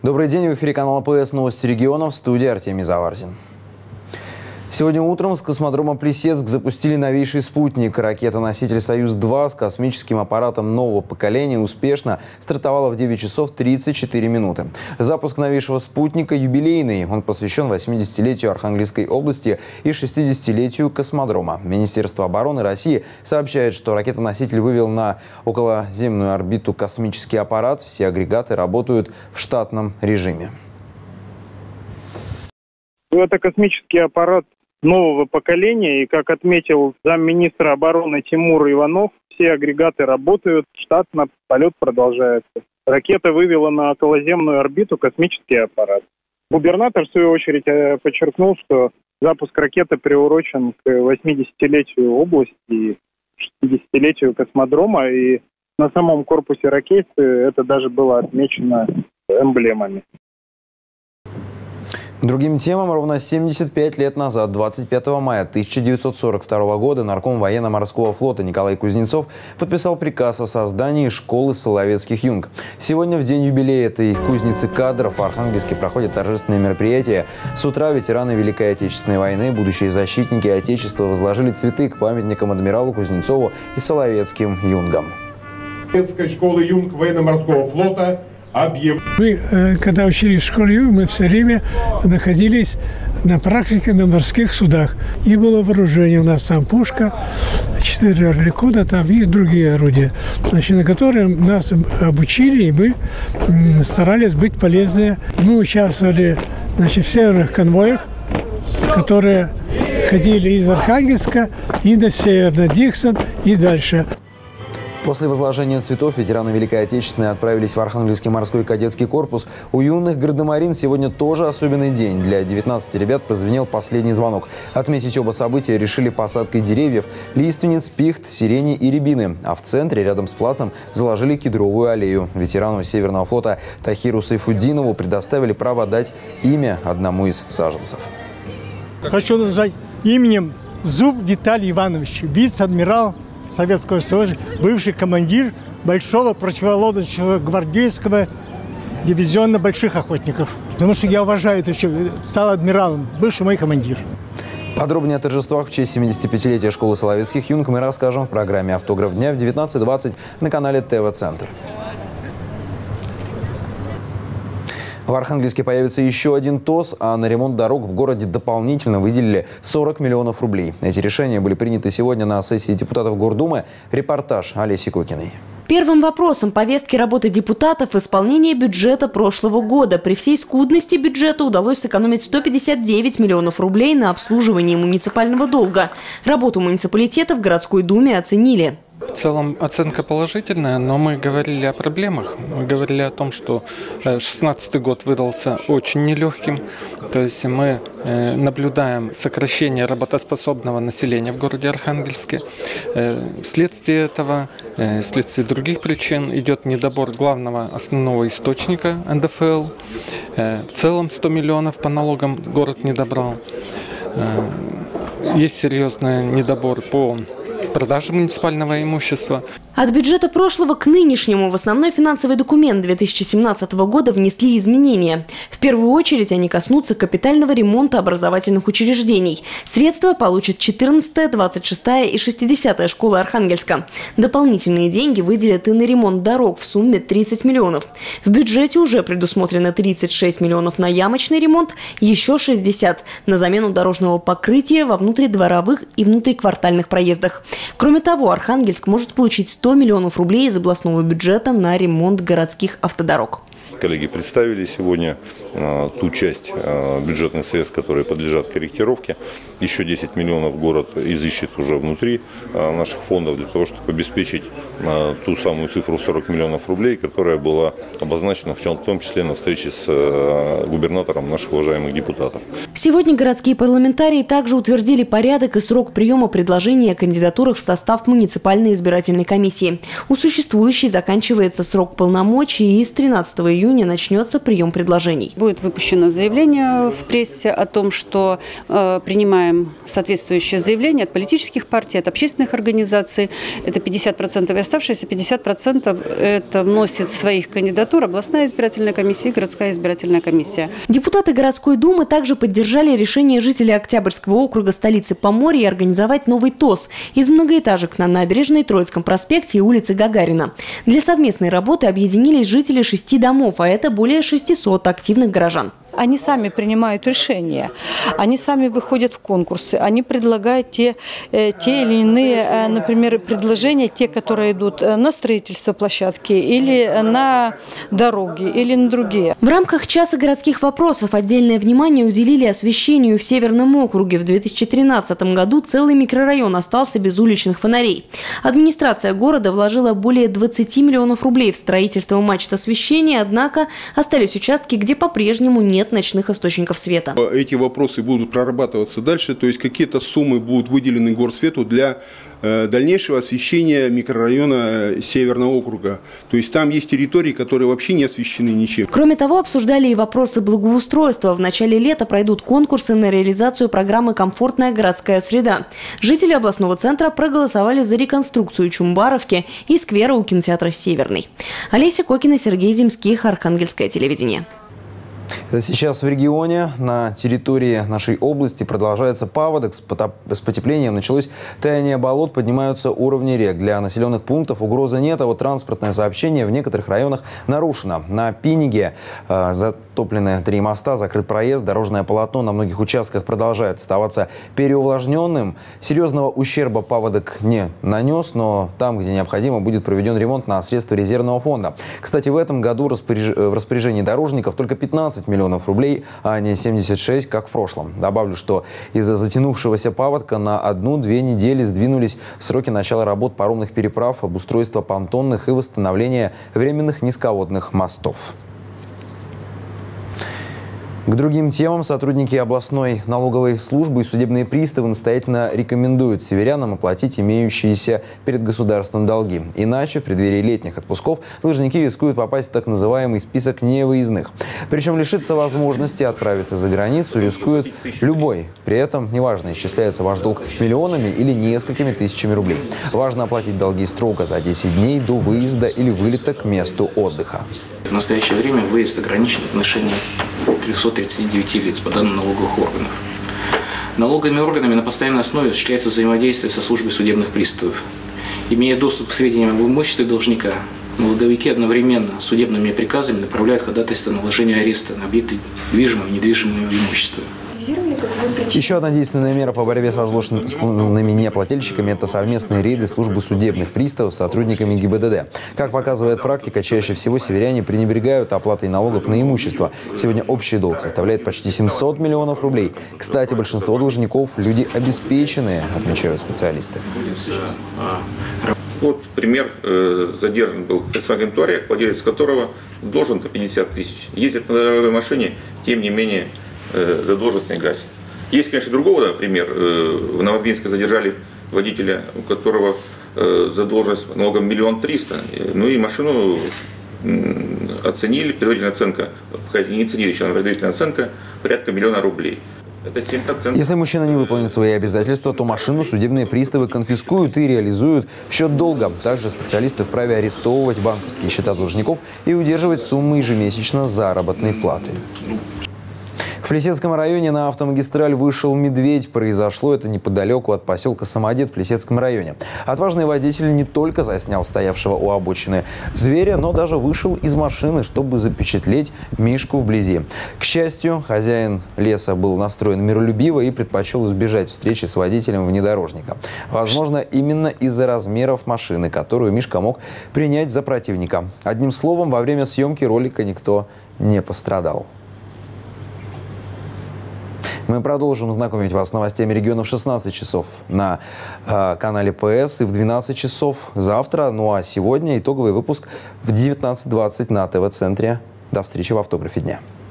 Добрый день, в эфире канала ПС «Новости регионов», в студии Артемий Заварзин. Сегодня утром с космодрома Плесецк запустили новейший спутник. Ракета-носитель «Союз-2» с космическим аппаратом нового поколения успешно стартовала в 9 часов 34 минуты. Запуск новейшего спутника юбилейный. Он посвящен 80-летию Архангельской области и 60-летию космодрома. Министерство обороны России сообщает, что ракета-носитель вывел на околоземную орбиту космический аппарат. Все агрегаты работают в штатном режиме. Это космический аппарат нового поколения, и, как отметил замминистра обороны Тимур Иванов, все агрегаты работают штатно, полет продолжается. Ракета вывела на околоземную орбиту космический аппарат. Губернатор, в свою очередь, подчеркнул, что запуск ракеты приурочен к 80-летию области и 60-летию космодрома, и на самом корпусе ракеты это даже было отмечено эмблемами. Другим темам, ровно 75 лет назад, 25 мая 1942 года, нарком военно-морского флота Николай Кузнецов подписал приказ о создании школы соловецких юнг. Сегодня, в день юбилея этой кузницы кадров, в Архангельске проходят торжественные мероприятия. С утра ветераны Великой Отечественной войны, будущие защитники Отечества, возложили цветы к памятникам адмиралу Кузнецову и соловецким юнгам. Соловецкой школы юнг военно-морского флота Мы, когда учились в школе юнг, мы все время находились на практике на морских судах. И было вооружение у нас там пушка, 4 орликона там и другие орудия, значит, на которые нас обучили, и мы старались быть полезны. Мы участвовали, значит, в северных конвоях, которые ходили из Архангельска и до Северного, Диксон и дальше. После возложения цветов ветераны Великой Отечественной отправились в Архангельский морской кадетский корпус. У юных гардемарин сегодня тоже особенный день. Для 19 ребят прозвенел последний звонок. Отметить оба события решили посадкой деревьев, лиственниц, пихт, сирени и рябины. А в центре, рядом с плацем, заложили кедровую аллею. Ветерану Северного флота Тахиру Сайфуддинову предоставили право дать имя одному из саженцев. Хочу назвать именем Зуб Виталий Иванович, вице-адмирал Советского Союза, бывший командир большого противолодочного гвардейского дивизиона больших охотников. Потому что я уважаю это, что стал адмиралом, бывший мой командир. Подробнее о торжествах в честь 75-летия школы соловецких юнг мы расскажем в программе «Автограф дня» в 19:20 на канале ТВ-центр. В Архангельске появится еще один ТОС, а на ремонт дорог в городе дополнительно выделили 40 миллионов рублей. Эти решения были приняты сегодня на сессии депутатов Гордумы. Репортаж Олеси Кокиной. Первым вопросом повестки работы депутатов – исполнение бюджета прошлого года. При всей скудности бюджета удалось сэкономить 159 миллионов рублей на обслуживании муниципального долга. Работу муниципалитета в городской думе оценили. В целом оценка положительная, но мы говорили о проблемах. Мы говорили о том, что 2016 год выдался очень нелегким. То есть мы наблюдаем сокращение работоспособного населения в городе Архангельске. Вследствие этого, вследствие других причин, идет недобор главного основного источника НДФЛ. В целом 100 миллионов по налогам город не добрал. Есть серьезный недобор по продажи муниципального имущества. От бюджета прошлого к нынешнему в основной финансовый документ 2017 года внесли изменения. В первую очередь они коснутся капитального ремонта образовательных учреждений. Средства получат 14-я, 26-я и 60-я школы Архангельска. Дополнительные деньги выделят и на ремонт дорог в сумме 30 миллионов. В бюджете уже предусмотрено 36 миллионов на ямочный ремонт, еще 60 на замену дорожного покрытия во внутридворовых и внутриквартальных проездах. Кроме того, Архангельск может получить 100 миллионов рублей из областного бюджета на ремонт городских автодорог. Коллеги представили сегодня ту часть бюджетных средств, которые подлежат корректировке. Еще 10 миллионов город изыщет уже внутри наших фондов для того, чтобы обеспечить ту самую цифру 40 миллионов рублей, которая была обозначена в том числе на встрече с губернатором наших уважаемых депутатов. Сегодня городские парламентарии также утвердили порядок и срок приема предложений о кандидатурах в состав муниципальной избирательной комиссии. У существующей заканчивается срок полномочий, и с 13 июня июня начнется прием предложений. Будет выпущено заявление в прессе о том, что принимаем соответствующее заявление от политических партий, от общественных организаций. Это 50%, и оставшиеся 50% это вносит своих кандидатур областная избирательная комиссия и городская избирательная комиссия. Депутаты городской думы также поддержали решение жителей Октябрьского округа столицы Поморья организовать новый ТОС из многоэтажек на набережной, Троицком проспекте и улице Гагарина. Для совместной работы объединились жители 6 домов, а это более 600 активных горожан. Они сами принимают решения, они сами выходят в конкурсы, они предлагают те или иные, например, предложения, те, которые идут на строительство площадки или на дороги, или на другие. В рамках часа городских вопросов отдельное внимание уделили освещению в Северном округе. В 2013 году целый микрорайон остался без уличных фонарей. Администрация города вложила более 20 миллионов рублей в строительство мачт освещения, однако остались участки, где по-прежнему нет ночных источников света. Эти вопросы будут прорабатываться дальше, то есть какие-то суммы будут выделены горсвету для дальнейшего освещения микрорайона Северного округа. То есть там есть территории, которые вообще не освещены ничем. Кроме того, обсуждали и вопросы благоустройства. В начале лета пройдут конкурсы на реализацию программы «Комфортная городская среда». Жители областного центра проголосовали за реконструкцию Чумбаровки и сквера у кинотеатра «Северный». Олеся Кокина, Сергей Земских, Архангельское телевидение. Сейчас в регионе на территории нашей области продолжается паводок. С потеплением началось таяние болот, поднимаются уровни рек. Для населенных пунктов угрозы нет, а вот транспортное сообщение в некоторых районах нарушено. На Пиниге затоплены 3 моста, закрыт проезд, дорожное полотно на многих участках продолжает оставаться переувлажненным. Серьезного ущерба паводок не нанес, но там, где необходимо, будет проведен ремонт на средства резервного фонда. Кстати, в этом году в распоряжении дорожников только 15 миллионов рублей, а не 76, как в прошлом. Добавлю, что из-за затянувшегося паводка на 1-2 недели сдвинулись сроки начала работ паромных переправ, обустройства понтонных и восстановления временных низководных мостов. К другим темам сотрудники областной налоговой службы и судебные приставы настоятельно рекомендуют северянам оплатить имеющиеся перед государством долги. Иначе в преддверии летних отпусков лыжники рискуют попасть в так называемый список невыездных. Причем лишиться возможности отправиться за границу рискует любой. При этом неважно, исчисляется ваш долг миллионами или несколькими тысячами рублей. Важно оплатить долги строго за 10 дней до выезда или вылета к месту отдыха. В настоящее время выезд ограничен в отношении 339 лиц по данным налоговых органов. Налоговыми органами на постоянной основе осуществляется взаимодействие со службой судебных приставов. Имея доступ к сведениям об имуществе должника, налоговики одновременно с судебными приказами направляют ходатайство на наложение ареста на объекты движимого и недвижимого имущества. Еще одна действенная мера по борьбе с возложенными неплательщиками – это совместные рейды службы судебных приставов с сотрудниками ГИБДД. Как показывает практика, чаще всего северяне пренебрегают оплатой налогов на имущество. Сегодня общий долг составляет почти 700 миллионов рублей. Кстати, большинство должников – люди обеспеченные, отмечают специалисты. Вот пример, задержан был Volkswagen Touareg, владелец которого должен по 50 тысяч. Ездит на дорогой машине, тем не менее задолженность не гасит. Есть, конечно, другого пример. В Новодвинске задержали водителя, у которого задолженность налогом 1 300 000. Ну и машину оценили, предварительная оценка, не оценили еще, но предварительная оценка порядка 1 000 000 рублей. Это 7%. Если мужчина не выполнит свои обязательства, то машину судебные приставы конфискуют и реализуют в счет долга. Также специалисты вправе арестовывать банковские счета должников и удерживать суммы ежемесячно заработной платы. В Плесецком районе на автомагистраль вышел медведь. Произошло это неподалеку от поселка Самодед в Плесецком районе. Отважный водитель не только заснял стоявшего у обочины зверя, но даже вышел из машины, чтобы запечатлеть мишку вблизи. К счастью, хозяин леса был настроен миролюбиво и предпочел избежать встречи с водителем внедорожника. Возможно, именно из-за размеров машины, которую мишка мог принять за противника. Одним словом, во время съемки ролика никто не пострадал. Мы продолжим знакомить вас с новостями региона в 16 часов на канале ПС и в 12 часов завтра. Ну а сегодня итоговый выпуск в 19:20 на ТВ-центре. До встречи в автографе дня.